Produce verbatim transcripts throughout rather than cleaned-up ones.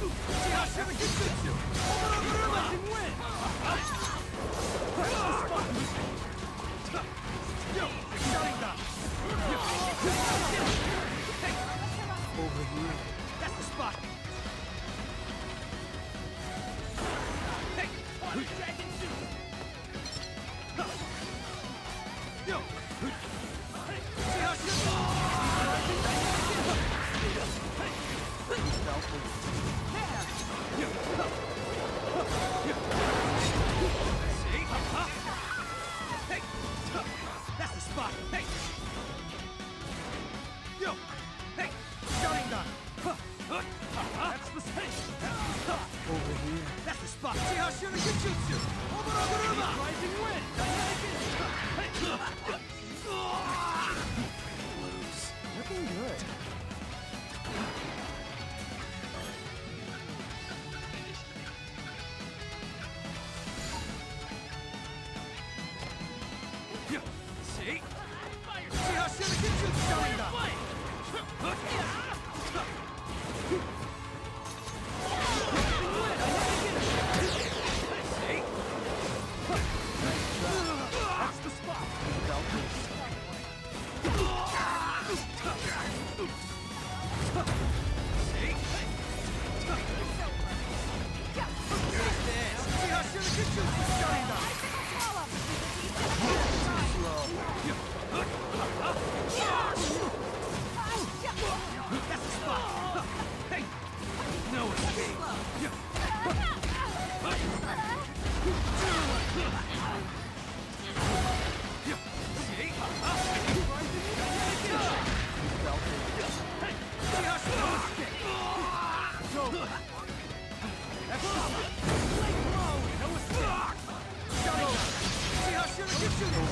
Over here. That's the spot. Hey, water dragon shoot. Yo. See how she See? Hey. That's the spot. Hey. Yo. Hey. Sharingan. That's the space. That's the spot. Over here. That's the spot. See how Shuriken Jutsu. Obaraguruma. Rising wind. Dynamic Blues. Looking good. See? See how Shuriken Jutsu Sharingan. That's the spot. See? See how Shuriken Jutsu Sharingan. That's the spot. Hey! No escape. See? See how she no escape. It's over. That's the spot. No escape. Sharingan. See how Shuriken Jutsu.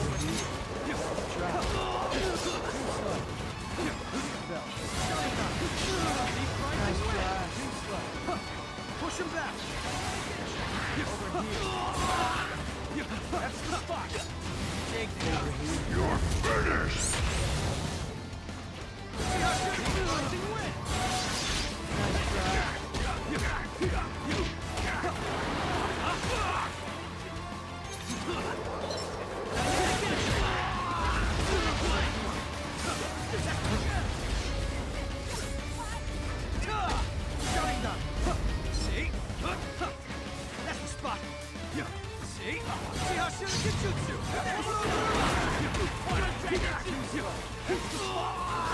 Nice try. Push him back. Over here. That's the spot. Take the over here. You're finished! See how Shuriken Rising wind. Nice try. Sharingan. See? That's the spot. See? See how Shuriken Jutsu. Water Dragon Jutsu. That's the spot.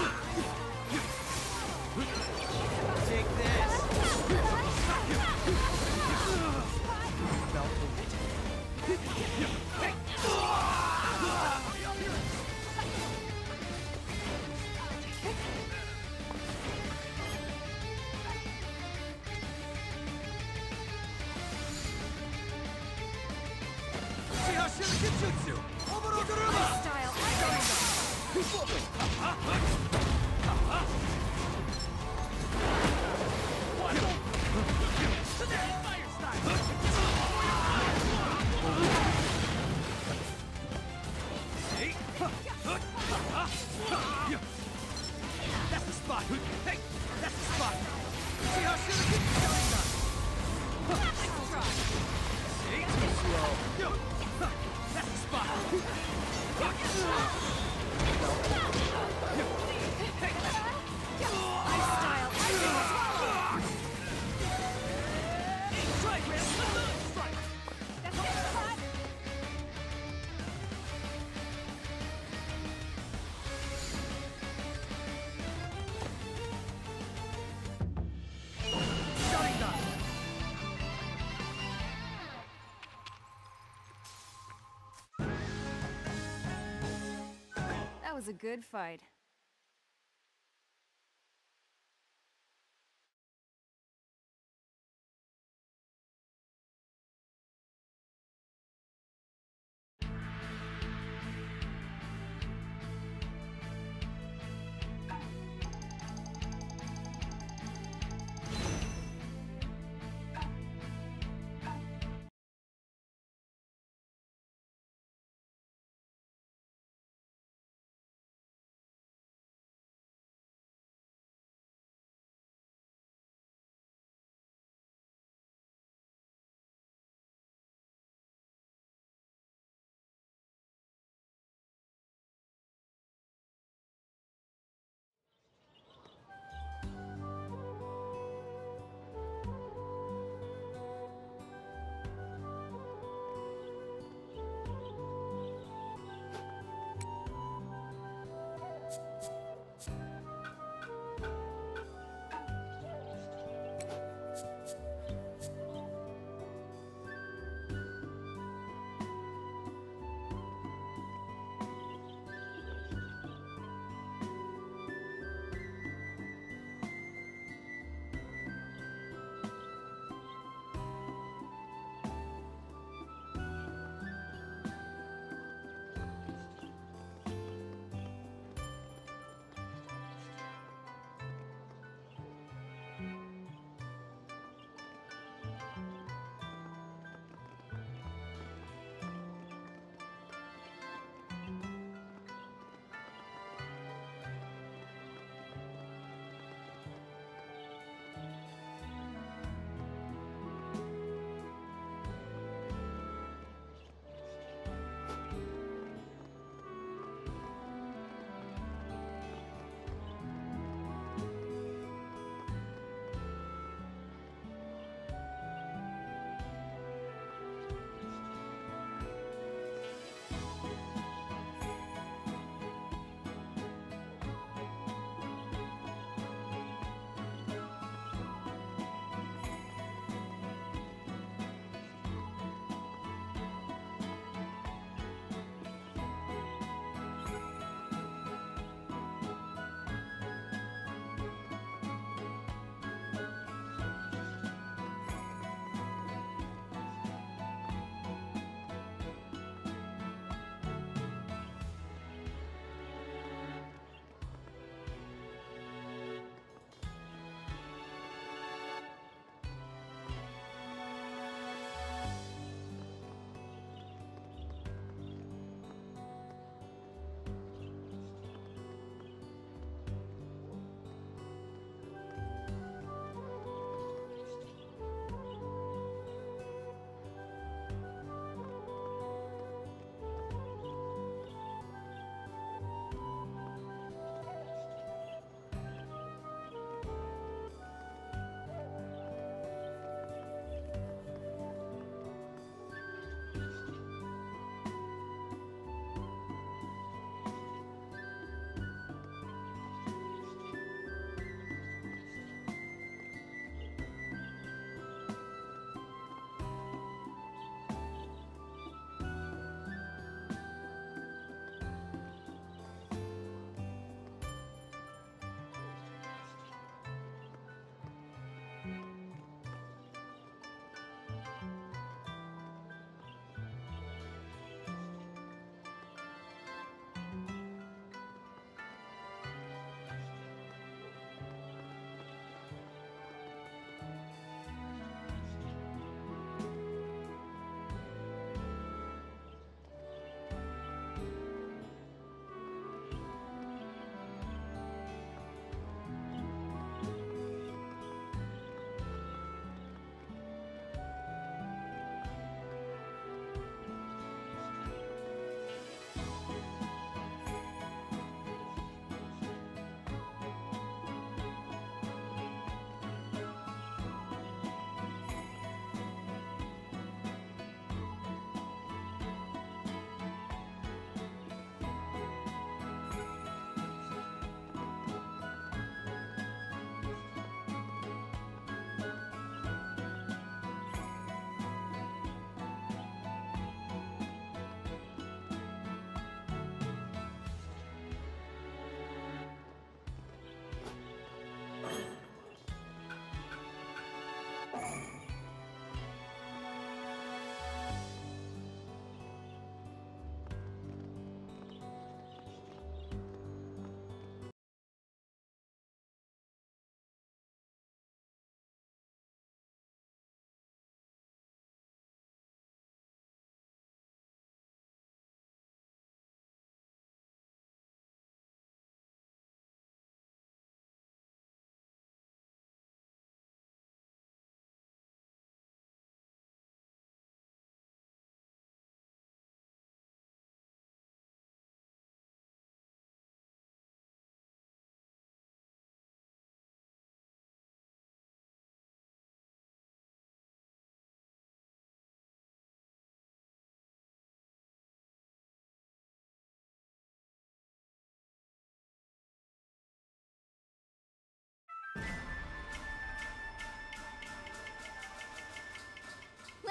Take this. See how Shuriken Jutsu. Obaraguruma. Style. Fire style. See? That's the spot. Hey, that's the spot. See how Shuriken Sharingan. See? Too slow. Yo. That's the spot. Ice style. Strike, man. Strike. That's the spot. Sharingan. That was a good fight.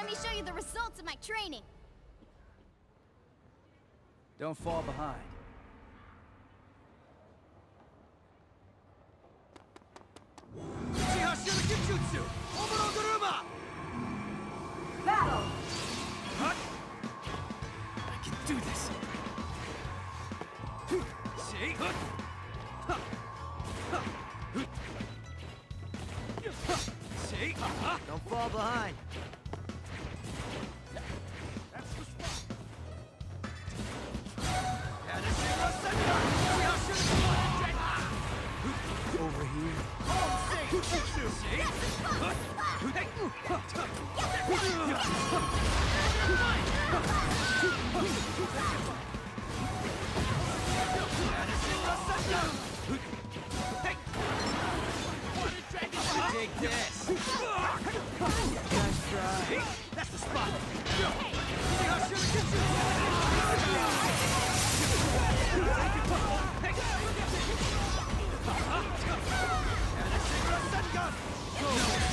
Let me show you the results of my training. Don't fall behind. Uchiha Shuriken-jutsu! Omuroguruma! Battle! Huh? I can do this! See? Huh. Huh. Huh. See? Huh. Don't fall behind. That's the spot! Yanashiro Sentai! Uchiha Shuriken-jutsu! Over here. Jutsu! See? Huh. Hey. Take this! Nice try. See? That's the spot! See how Shuriken Sengun!